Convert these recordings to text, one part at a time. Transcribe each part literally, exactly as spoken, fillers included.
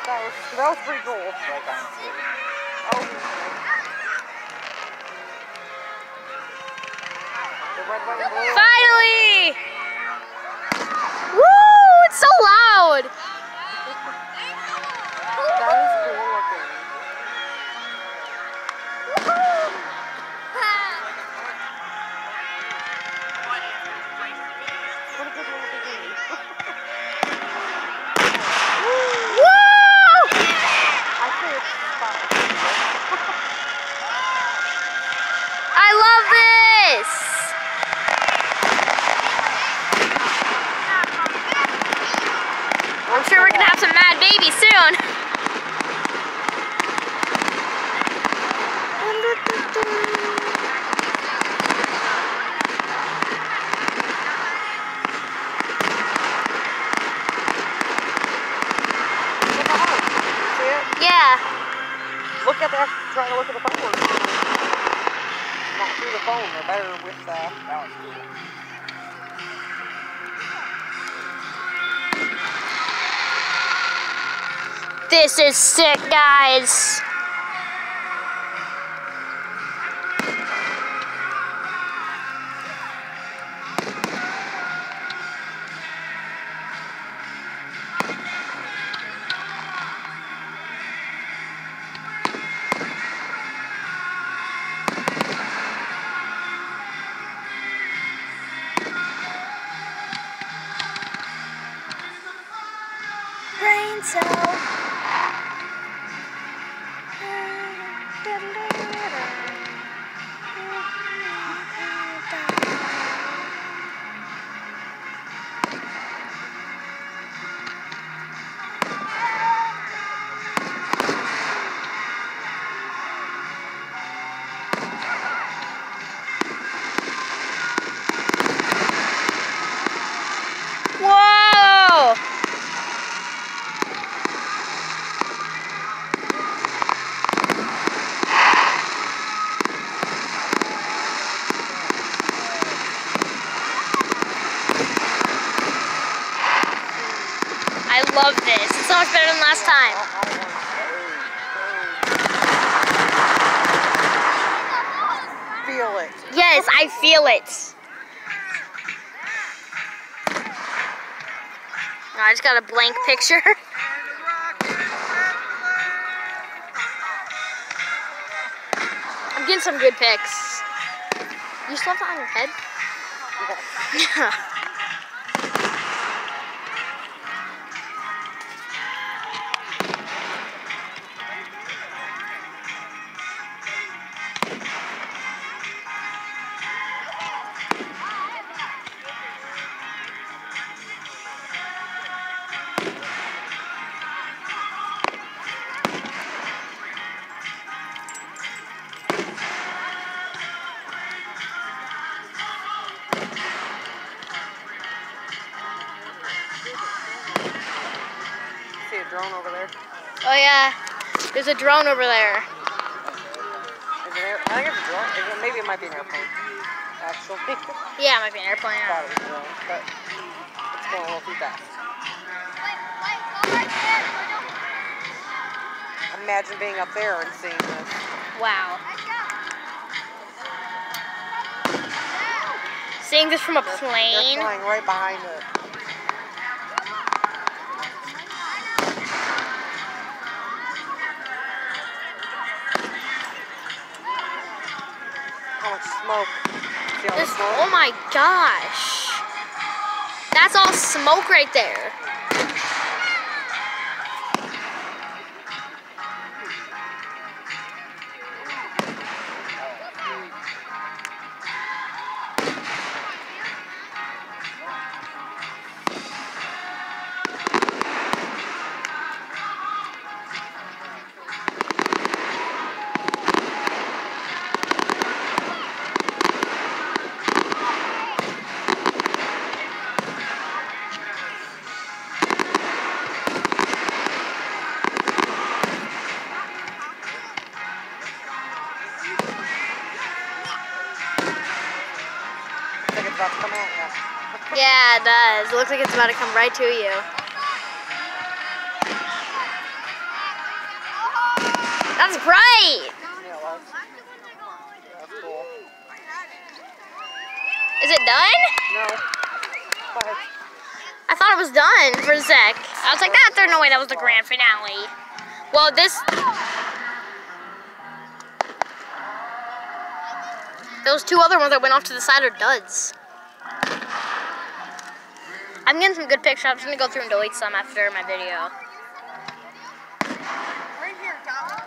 That was, that was pretty cool. Like, honestly. Oh, the red, white, and blue. Finally! Woo! It's so loud! That is cool looking. What a good little bikini. Woo! I say it's fun. I love this! I'm sure we're gonna have some mad babies soon. See it? Yeah. Look at that. Trying to look at the phone. Not through the phone. They're better with uh, that one's cool. This is sick, guys. Brain cell. Whoa! I love this. It's so much better than last time. Feel it. Yes, I feel it. No, I just got a blank picture. I'm getting some good pics. You still have that on your head? Yeah. See a drone over there? Oh yeah, there's a drone over there. Is it air? I think it's a drone. Is it- Maybe it might be an airplane. Actually. Yeah, it might be an airplane. I thought it was a drone, but it's going a little too fast. Imagine being up there and seeing this. Wow. Seeing this from a They're plane. flying right behind it. How much smoke? See all the This, smoke? oh my gosh. That's all smoke right there. Think it's about to come out, yeah. Yeah, it does. It looks like it's about to come right to you. That's bright. Yeah, it was. Yeah, that's cool. Is it done? No. But I thought it was done for a sec. I was like, that, there's no way that was the grand finale. Well, this... Those two other ones that went off to the side are duds. I'm getting some good pictures. I'm just going to go through and delete some after my video. right here, Dom.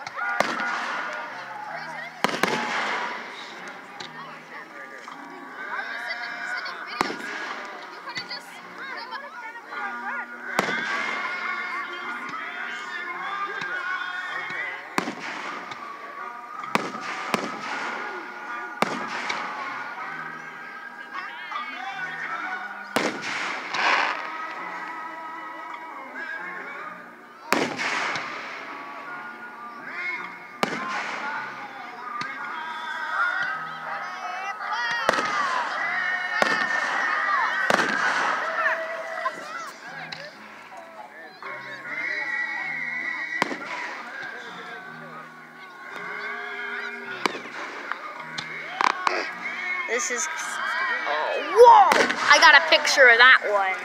This is... Oh, whoa! I got a picture of that one.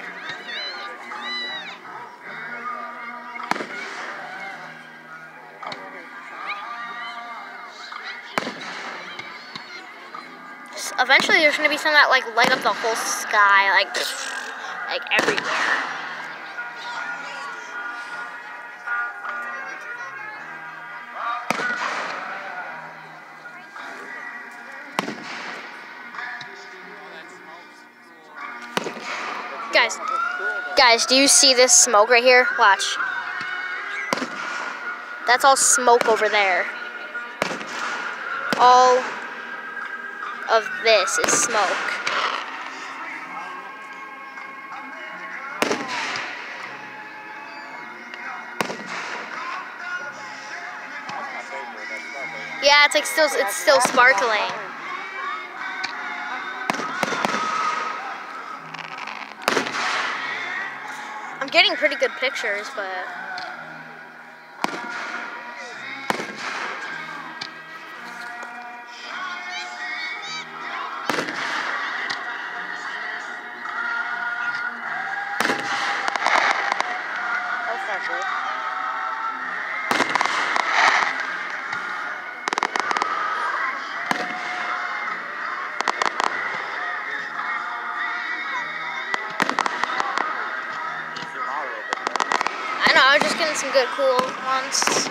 Eventually there's going to be some that like light up the whole sky, like, like everywhere. Guys, guys, do you see this smoke right here? Watch. That's all smoke over there. All of this is smoke. Yeah, it's like still, it's still sparkling. I'm getting pretty good pictures, but... That's not cool. I know, I was just getting some good, cool ones.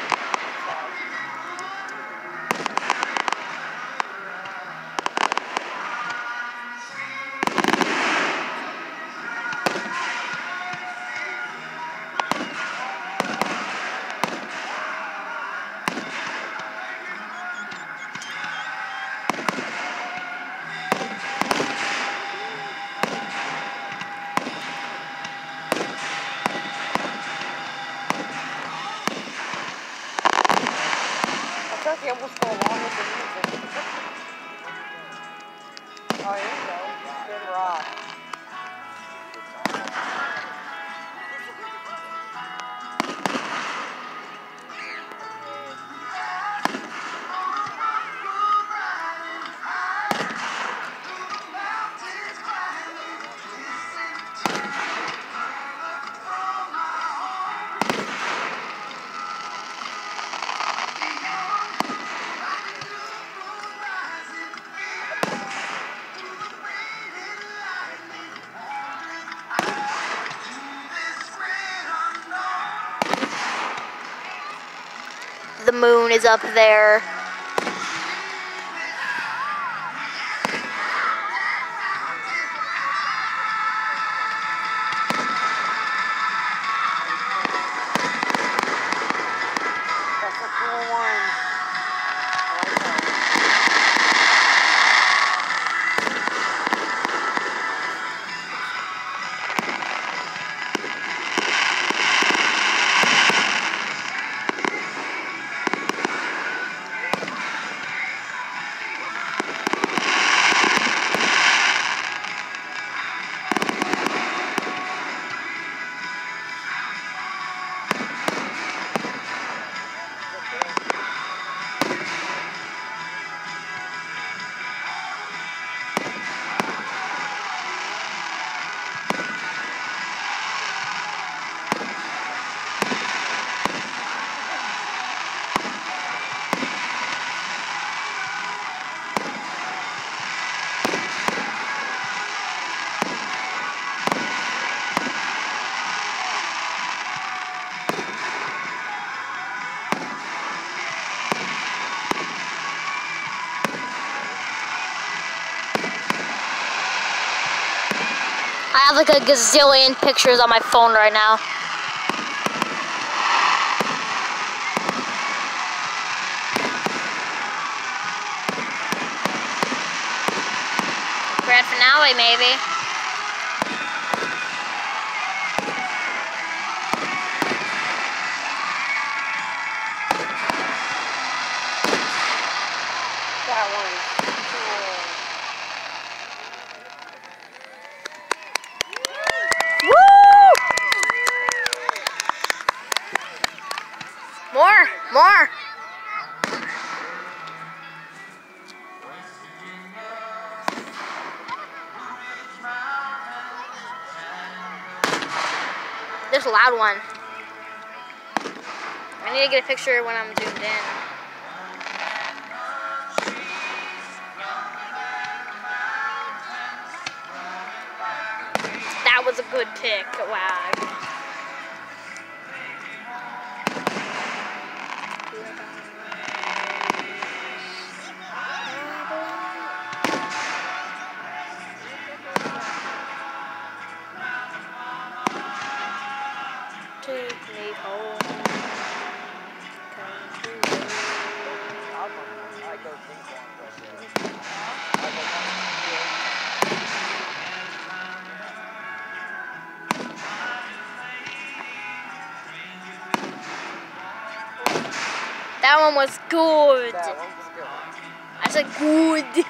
He almost go along with the music. Oh, here we go. Spin rock. The moon is up there. That's a cool one. have like a gazillion pictures on my phone right now. Grand finale, maybe. That one is cool. Woo! More, more. There's a loud one. I need to get a picture when I'm zoomed in. That was a good pick. Wow. Take me home. I go ping pong, but uh, I go That one was good. That one was good. I said good.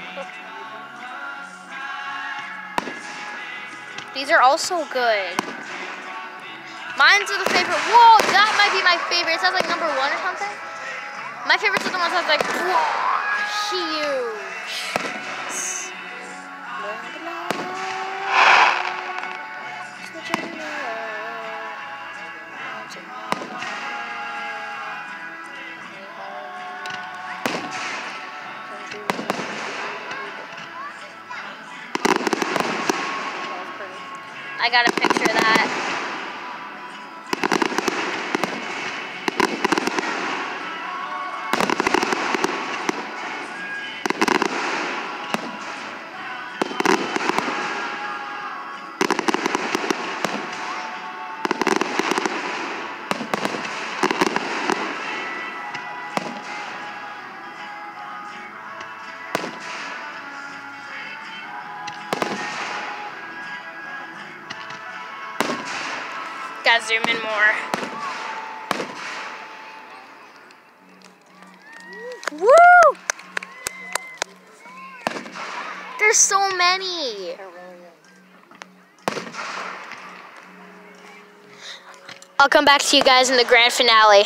These are also good. Mine's are the favorite. Whoa, that might be my favorite. It sounds like number one or something. My favorites are the ones that sound like whoa, huge. I got a picture of that. Gotta zoom in more. Woo! There's so many. I'll come back to you guys in the grand finale.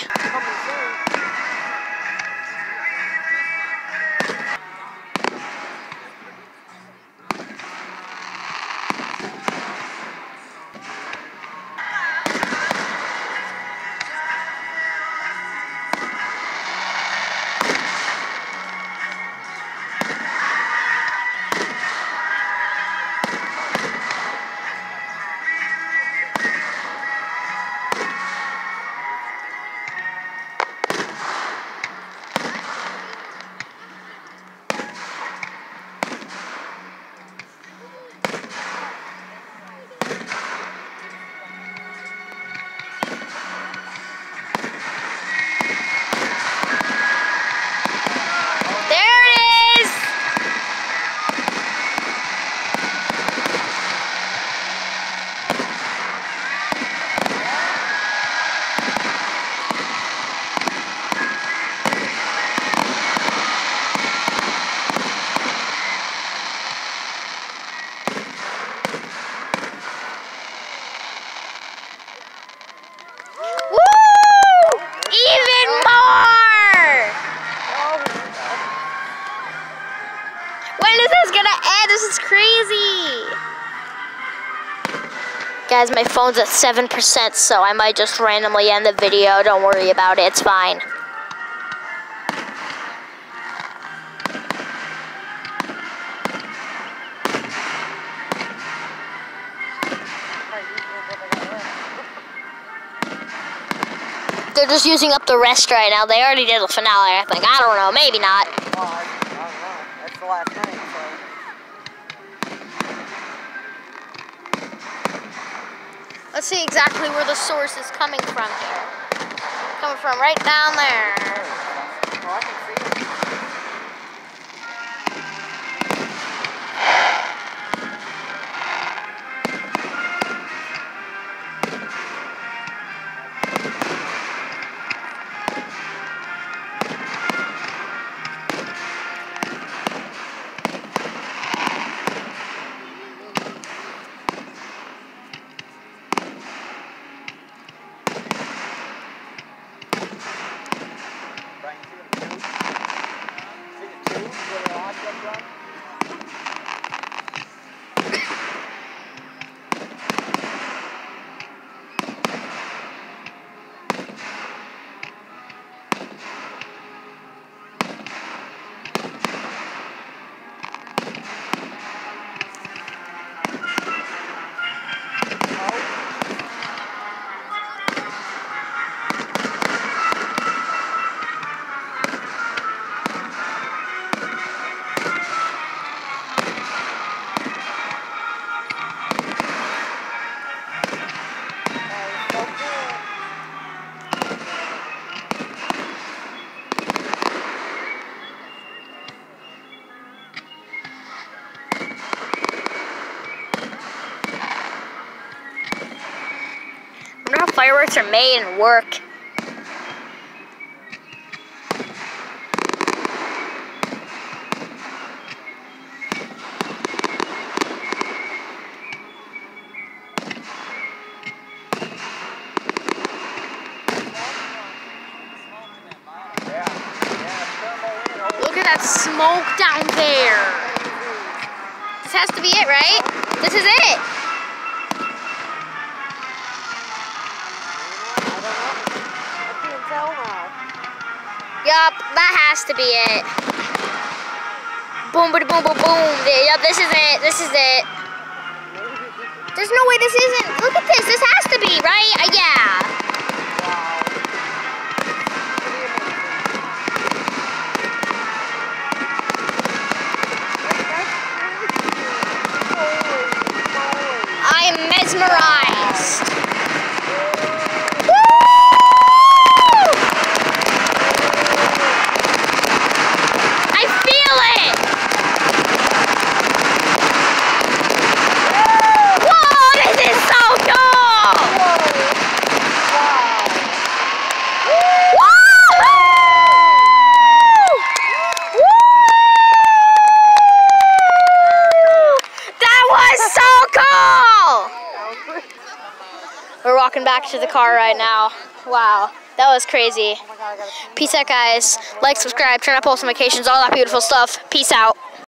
This is crazy. Guys, my phone's at seven percent, so I might just randomly end the video. Don't worry about it. It's fine. They're just using up the rest right now. They already did the finale, I think. I don't know. Maybe not. Well, I, I don't know. That's the last night, so. Let's see exactly where the source is coming from here. Coming from right down there. Oh, I can see it. I wonder how fireworks are made and work. Look at that smoke down there. This has to be it, right? This is it. Yup, that has to be it. Boom, boom, boom, boom, boom. Yup, this is it. This is it. There's no way this isn't. Look at this. This has to be, right? Uh, yeah. I am mesmerized. We're walking back to the car right now. Wow, that was crazy. Peace out, guys. Like, subscribe, turn on post notifications, all that beautiful stuff. Peace out.